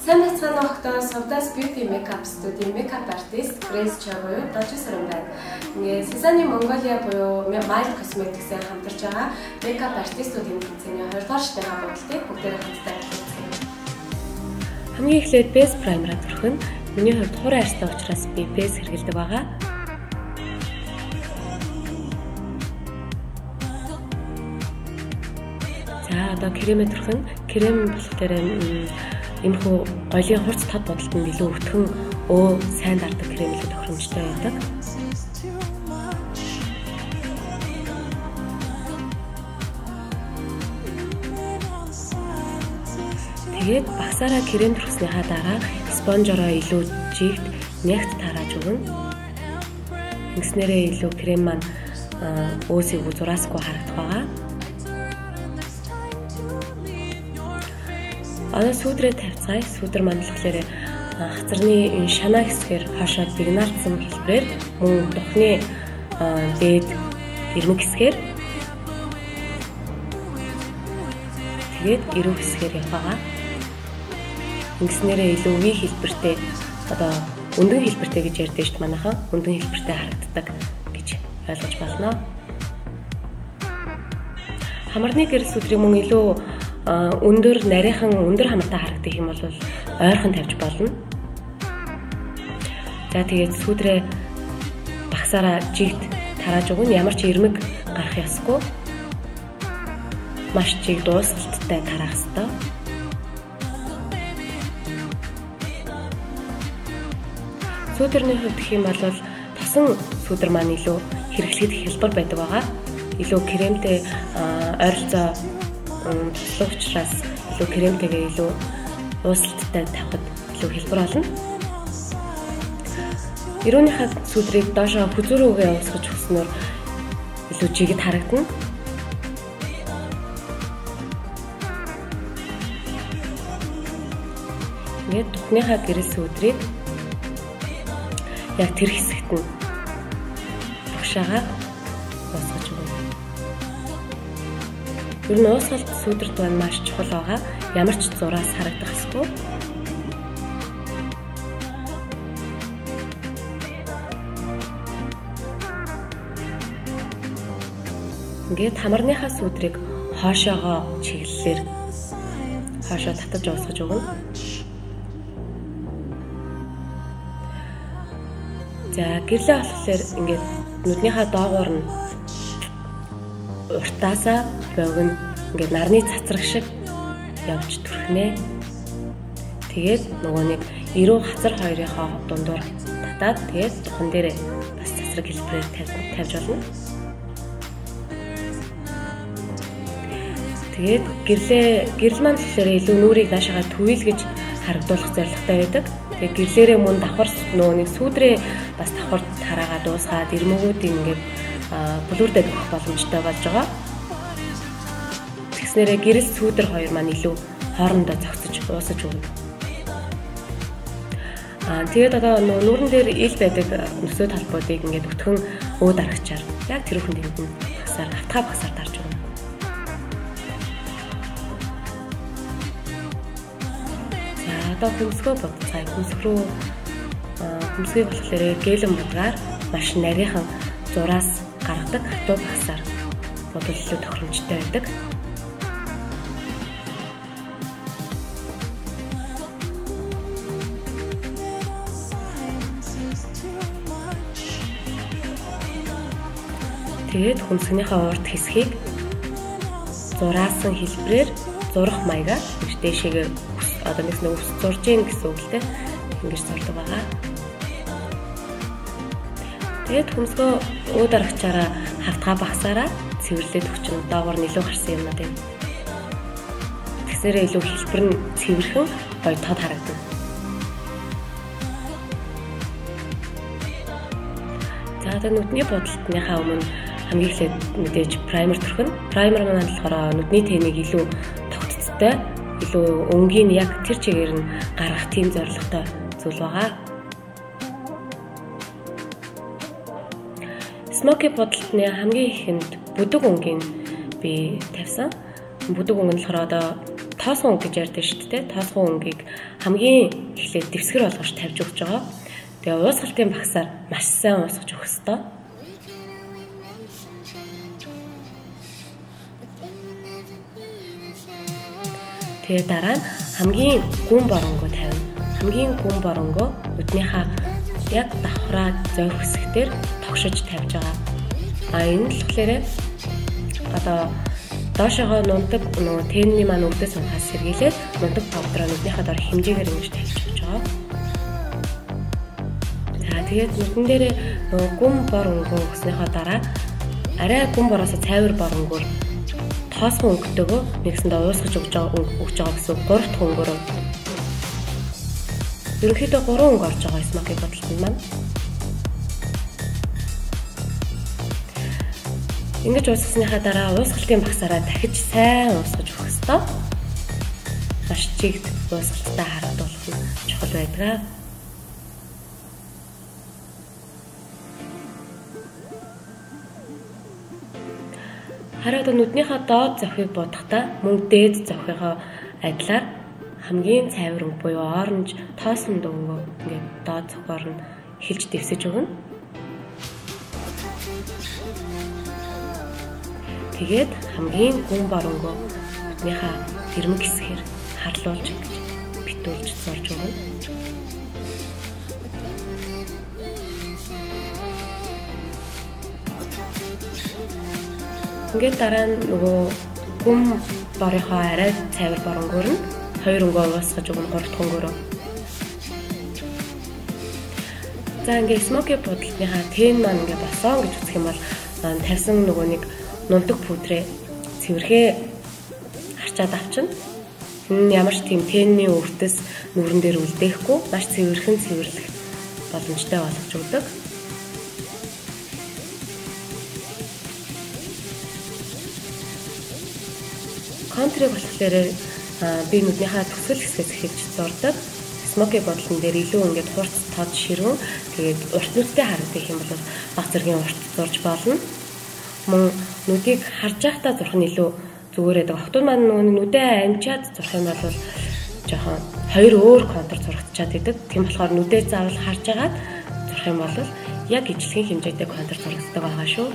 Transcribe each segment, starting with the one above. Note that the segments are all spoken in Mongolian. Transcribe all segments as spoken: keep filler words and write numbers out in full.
Сайн бацхан огтоо Sovdas Beauty Makeup Studio Makeup Artist Grace Cha буюу Дожи Саран байна. Ингээ Sesame Mongolia буюу Mile Cosmetics-ийн хамтарч байгаа Makeup Artist-уудын тэмцээний хоёр дахь шатны бодлыг бүгдээр хамтдаа хэлцгээе. Хамгийн эхлээд base primer-а төрхөн. Миний хувьд хуран арьстай учраас би base хэрэглэдэг байгаа. За одоо крем төрхөн. Крем болохоор иймэрхүү гоёлын хурц тод бодолтод илүү өвтгөн өө сайн дардаг крем илүү тохиромжтой байдаг. Тэгээд багсаараа крем төрхснийхаа дараа спонжороо илүү жигт нягт тарааж өгнө. Ингэснээрээ илүү крем маань өөсийг зураасгүй харагдах байгаа. Одоо сүүдрээ тавьцгаая. Сүүдэр маань болохоор хацарны энэ шанаа хэсгээр хашаад бигналтсан хэлбэрээр мөн духны дээд ирмэг хэсгээр тэгээд эрүү хэсгээр яваа. Ингэснээрээ илүү үе хэлбэртэй одоо өндөн хэлбэртэй гэж ярьдээ шүү дээ манайхан. Өндөн хэлбэртэй харагддаг гэж ойлгож байна. Хамарны гэрэл сүүдрийг мөн илүү өндөр нарийнхан өндөр хамартай харагдах юм бол ойрхон тавьж болно. За тэгээд сүүдрээ багсаараа жигт тарааж өгнө. Ямар ч ирмэг гарах ёсгүй. Маш чиг дуусталтай тараах ёстой. Сүүдэрний хувьд гэх юм бол тосон сүүдэр маань илүү хэрэглэхэд хялбар байдаг байгаа. Илүү кремтэй ойролцоо туслах учраас илүү кремтэйгээ илүү уусалттай тавихад илүү хялбар болно. Эрүүнийхээ сүүдрийг доошоо хүзүү рүүгээ уусгаж өгснөөр илүү жигд харагдана. Тэгээд духныхаа гэрэл сүүдрийг яг тэр хэсэгт нь багшаага уусгаж өгнө. Ер нь уусгалт сүүдэрт байна маш чухал байгаа. Ямар ч зураас харагдах ёсгүй. Ингээд хамарныхаа сүүдрийг хоошоогоо чиглэлээр хоошоо татаж уусгаж өгнө. За гэрлээ болохоор ингээд нүднийхаа доогуур нь уртаасаа богино ингээд нарны цацраг шиг явж түрхнэ. Тэгээд нөгөө нэг эрүү хацар хоёрынхоо дундуур татаад тэгээд духан дээрээ бас цацраг хэлбэрээр тавьж болно. Тэгээд гэрлээ гэрэл маань болохоор илүү нүрийг наашаага төвөөлгөж харагдуулах зорилготой байдаг. Тэгээд гэрлээрээ мөн давхар нөгөө нэг сүүдрээ бас давхар тараагаа дуусгаад ирмэгүүдийг ингээд бүлүүрдээ өгөх боломжтой болж байгаа. Тэгснээрээ гэрэл сүүдэр хоёр маань илүү хоорондоо зогсож уусаж өгнө. Аа тэгээд одоо нүрэн дээр ил байдаг нөсөө талбуудыг ингээд өтгөн өө дарагчаар яг тэр хүн дэнд нь багсаар хатгаа багсаар дарж өгнө. За одоо хөмсгөө бодцгаая. Хөмсг рүү хөмсгийг болохоор гелэн будгаар маш нарийнхан зураас гаргадаг хатуу багсаар бодвол илүү тохиромжтой байдаг. Тэгээд хөмсгийнхаа урд хэсгийг зураасан хэлбэрээр зурах маягаар ингэж дээшээгээ одоо нэг нэг ус зурж ийн гэсэн үг л дээ. Ингэж зурдаг байгаа. Тэгээд хөмсгөө өө дарагчаараа хавтгаа багсаараа цэвэрлээд өгчнө. Доогоор нь илүү гарсан юмнууд юм. Тэгсээрээ илүү хэлбэр нь цэвэрхэн гоё тод харагдана. За одоо нүдний бодолтныхаа өмнө хамгийн эхлээд мэдээж праймер төрхөн. Праймер маань болохоор нүдний тэмийг илүү тогтцтой, илүү өнгийн яг тэр чигээр нь гаргах тийм зорилготой зүйл байгаа. Smoky бодолтны хамгийн ихэнд бүдэг өнгийн би тавьсан. Бүдэг өнгө нь болохоор одоо тоосгон өнгө гэж ярьдэн шүү дээ. Тоосгон өнгийг хамгийн эхлээд дэвсгэр болгож тавьж өгч байгаа. Тэгээ уусгалтын багсаар маш сайн уусгаж өгөх ёстой. Тэгээ дараа нь хамгийн гүн боронгоо тавина. Хамгийн гүн боронгоо нүднийхээ яг давхраа зовх хэсгээр тогшиж тавьж байгаа. А энэ л болохоор одоо доошогоо нундаг нөгөө тенний маань өвдөс унахаас сэргийлээд нундаг повдроо нүднийхээ дор хэмжээгээр ингэж тавьж өгч байгаа. За тэгээд нүдэн дээр нөгөө гүн боронгоо өгснөхийн дараа арай гүн бороосоо цайвар боронгоор тоосгон өнгөтэйгөө нэгсэндээ уусгаж өгж байгаа өгж байгаа гэсэн гурав дахь өнгөөрөө ерөнхийдөө гурван өнгө орж байгаа смоки бодлолтод маань. Ингэж уусгасныхаа дараа уусгалтын багсаараа дахиж сайн уусгаж өгөх ёстой. Маш чигт уусгалтаа харагдуулах нь чухал байдаг. Хараад нүднийхээ доод зохийг бодохдоо мөн дээд зохихоо адилаар хамгийн цайвар өнгө буюу оранж тоосон өнгөө ингээд доод зохиор нь эхэлж дэвсэж өгнө. Тэгээд хамгийн гүн боронгоо нүднийхээ тэрмэг хэсгээр харлуулж гэж битүүлж зорж өгнө. Ингээд дараа нь нөгөө гүн борийнхоо арай цайвар боронгоор нь хоёр өнгөө уусгаж өгнө гурав дахь өнгөөрөө. За ингээд смоки бодлогынхаа тэн маань ингээд босон гэж үзэх юм бол тавьсан нөгөө нэг нундаг пудрээ цэвэрхээ харчаад авчна. Энэ ямар ч тийм тэнний өвтөс нүрэн дээр үлдээхгүй маш цэвэрхэн цэвэрлэх боломжтой болгож өгдөг. Контрыг болохоор би нүднийхээ төгсгөл хэсгээс эхэлж зурдаг. Смоки бодлон дээр илүү ингээд хурц тод ширүүн тэгээд урт нүдтэй харагдах юм бол баг зэргийн урт зурж болно. Мөн нүдийг харж байхдаа зурх нь илүү зүгээрээ. Охтууд маань нүдээ амжаад зурх юм бол жоохон хоёр өөр контур зурагдчихад идэг. Тийм болохоор нүдээ заавал харж агаад зурх юм бол яг ижлэгийн хэмжээтэй контур зурагддаг байгаа шүү.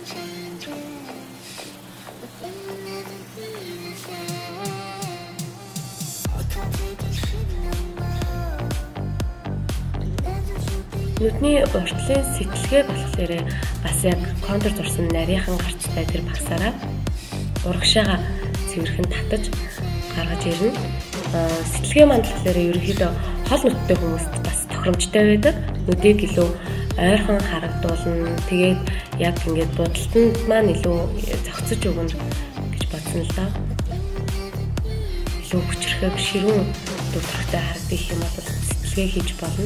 Нүдний уртлын сэтэлгээ болохоор бас яг контур зурсан нарийнхан гарцтай тэр багсаараа урагшаага цэвэрхэн татаж гаргаж ирнэ. Сэтэлгээ маань болохоор ерөнхийдөө хол нүдтэй хүмүүст бас тохиромжтой байдаг. Нүдийг илүү ойрхон харагдуулна. Тэгээд яг ингээд будалтанд маань илүү зохицож өгнө гэж бодсон л доо. Илүү хүчрэхэг ширүүн дутагтай харагдах юм бол сэтэлгээ хийж болно.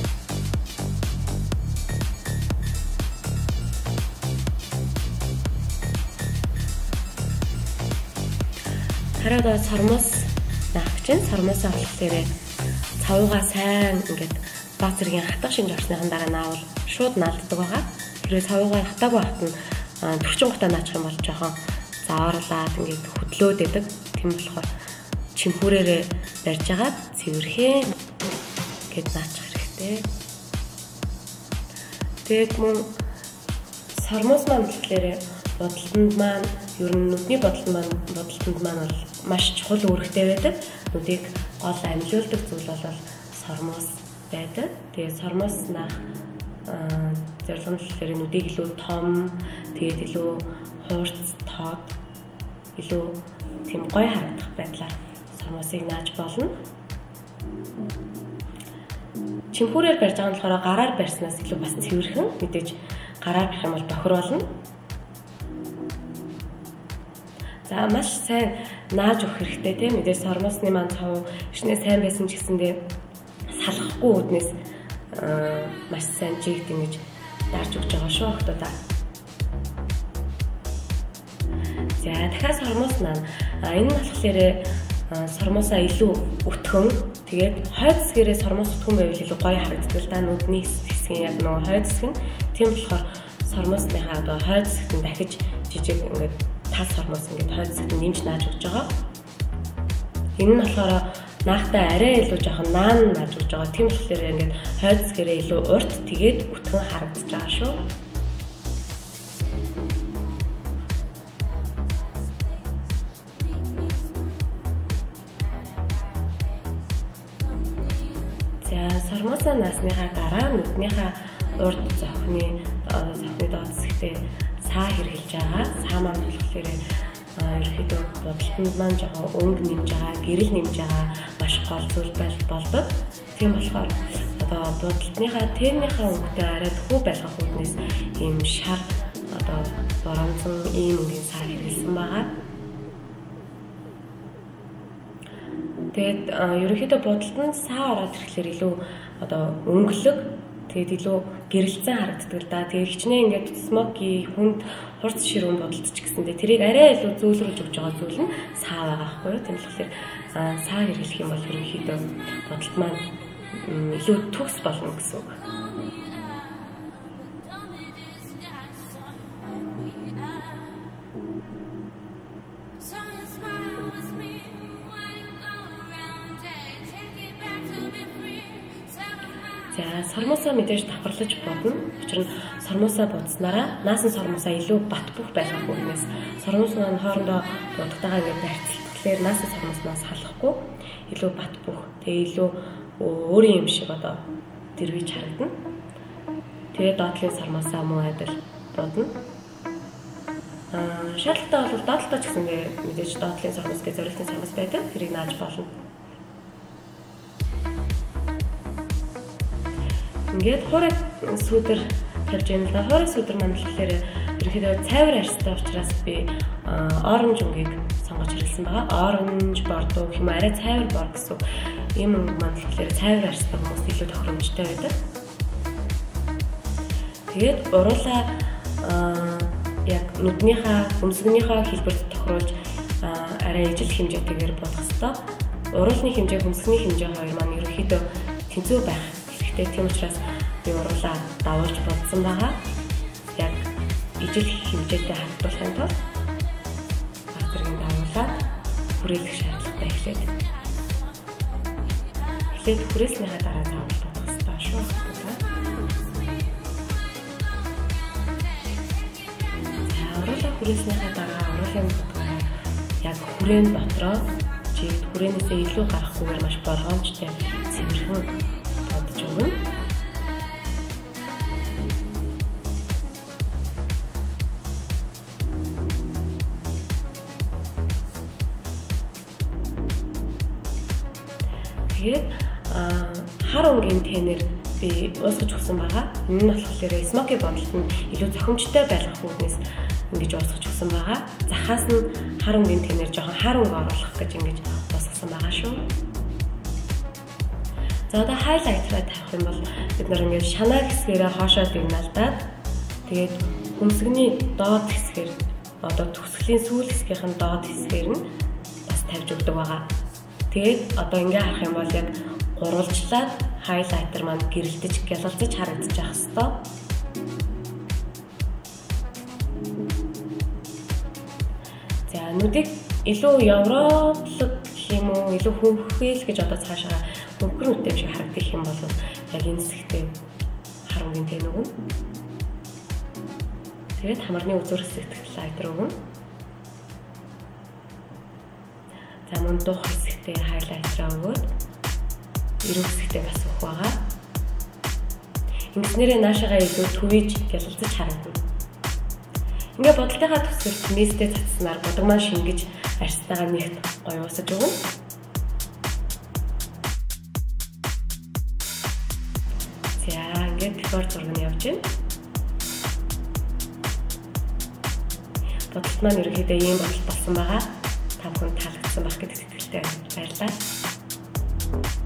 Хараад сормос наах чинь сормосоо болохоор цавуугаа сайн ингээд баг зэргийн хатах шинж орсныхан дараа наавал шууд наалддаг байгаа. Тэгэхээр цавуугаа хатаагүй хат нь төвчин гутаа наачих юм бол жоохон заарлаад ингээд хөдлөөд байдаг. Тийм болохоор чимхүүрээрээ барьж агаад цэвэрхэн гэд наачих хэрэгтэй. Тэгээд мөн сормос маань болохоор бодолтонд маань ер нь нүдний бодолтонд маань бодолтонд маань бол маш чухал үүрэгтэй байдаг. Нүдийг гол амьлуулдаг зүйл бол сормос байдаг. Тэгээд сормос наах зорилго нь болохоор нүдийг илүү том, тэгээд илүү хуурц тод, илүү тийм гоё харагдах байдлаар сормосыг нааж болно. Чимхүүрээр барьж байгаа нь болохоор гараар барьснаас илүү бас цэвэрхэн мэдээж гараар барих юм бол бохир болно. За маш сайн нааж өгөх хэрэгтэй тийм мэдээж сормосны маань цав ичнээ сайн байсан ч гэсэндээ салахгүй үүднээс маш сайн жигт ингэж дарж өгч байгаа шүү охтуудаа. За дахиад сормос маань энэ нь болохоор сормосоо илүү өтгөн тэгээд хойд хэсгээрээ сормос өтгөн байвал илүү гоё харагддаг л да нүдний хэсгийн яг нөгөө хойд хэсэг нь тийм болохоор сормосныхаа одоо хойд хэсэгт нь дахиж жижиг ингээд тал сормос ингээд хойд хэсэгт нэмж нааж өгч байгаа. Энэ нь болохоор наахтай арай илүү жоохон наан нааж өгч байгаа. Тийм болохоор ингээд хойцгээрээ илүү урт тэгээд бүтгэн харагдаж байгаа шүү. За сормоса насныхаа дараа нүднийхээ урд зохины зохины доод хэсэгтээ саа хэрглэж байгаа. Саа маань болохоор ерөөхдөө бодлогонд маань жоохон өнгө нэмж байгаа, гэрэл нэмж байгаа маш гол зүйл болдог. Тийм болохоор одоо бодлогынхаа тэрнийхээ өнгөтэй арай төхөө байлгах үүднээс ийм шар одоо боронзон ийм өнгийн саа хэрглэсэн байгаа. Тэгээд ерөөхдөө бодлогонд саа ороод ирэхлээр илүү одоо өнгөлөг тэгээд илүү гэрэлцэн харагддаг л да. Тэгээд хичнээн ингээд смоки хүнд хурц ширүүн бодолт ч гэсэндээ тэрийг арай илүү зөөлрүүлж өгч байгаа зүйл нь саа байгаа байхгүй юу. Тийм болохоор саа хэрэглэх юм бол ерөөхдөө бодолт маань илүү төгс болно гэсэн үг. За сормосоо мэдээж давхарлаж бодно. Учир нь сормосоо бодснараа наасан сормосоо илүү бат бөх байх хүнээс сормосоо нь хоорондоо будагтайгаа ингээд харьцуулахлаар наасан сормосноос халахгүй илүү бат бөх. Тэгээ илүү өөрийн юм шиг одоо дэрвэж харагдана. Тэгээ доотлын сормосоо муу адил бодно. Аа шаардлагатай бол доотлоо ч гэсэнгээ мэдээж доотлын сормос гэж зориулсан сормос байдаг. Тэрийг нааж болно. Ингээд хуурай сүдэр тавьж яана л да. Хуурай сүдэр маань болохоор ерөнхийдөө цайвар арьстай учраас би оранж өнгийг сонгож хэрэглэсэн байгаа. Оранж, бордоо гэх юм арай цайвар бор гэсэн. Ийм өнг маань болохоор цайвар арьстай хүмүүс илүү тохиромжтой байдаг. Тэгээд уруулаа яг нүднийхээ хөмсгөнийхээ хэлбэрт тохируулж арай ижил хэмжээтэйгээр бодох ёстой. Уруулны хэмжээ, хөмсгөний хэмжээ хоёр маань ерөнхийдөө тэнцүү байх. Тийм учраас би уруулаа давуулж бодсон байгаа. Яг ижил хэмжээтэй хадгалахын тулд авторын давуулаад хүрээлэх шаардлагатай эхлээд. Эхлээд хүрээлснийхаа дараа давуулж бодох хэрэгтэй шүү. За уруулаа хүрээлснийхаа дараа уруулын яг хүрээн дотроо чигт хүрээнээсээ илүү гарахгүйгээр маш болгоомжтой цэвэрхэн Жуун. Тэгээд хар өнгийн тэнэр би уусгаж өгсөн байгаа. Энэ нь болохоор смоки бодолт нь илүү зохимжтой байлгах үүднээс ингэж уусгаж өгсөн байгаа. Захаас нь хар өнгийн тэнэр жоохон хар өнг оруулах гэж ингэж уусгасан байгаа шүү. За одоо хайлайтераа тавих юм бол бид нар ингээд шанаа хэсгээрээ хоошоо дигналдаад тэгээд хөмсгөний доод хэсгээр одоо төгсгөлийн сүүл хэсгийнхэн доод хэсгээр нь бас тавьж өгдөг байгаа. Тэгээд одоо ингээд харах юм бол яг гурвалжлаад хайлайтер маань гэрэлтэж гялалзаж харагдаж байх хэвээр. За нүдийг илүү европлог юм уу илүү хөвхөөл гэж одоо цаашаа өнгөр нүдтэй шиг харагдах юм бол яг энэ хэсэгтээ хар өнгийн тэн өгнө. Тэгээд хамарны үзүүр хэсэгт хайлайтер өгнө. За мөн дух хэсэгтээ хайлайтер өгөөд эрүүл хэсэгтээ бас өгөх байгаа. Ингэснээрээ наашаага илүү төвөж гялалзаж харагдана. Ингээ бодолтойгоо төсөлт нийстэй цацснаар бодог маань шингэж арьстайгаа нэгт гоё уусаж өгнө. За ингээд бефор зураг нь явж байна. Бодолт маань ерөнхийдөө ийм бодолт болсон байгаа. Та бүхэн таалагдсан байх гэдэг сэтгэлтэй баярлалаа.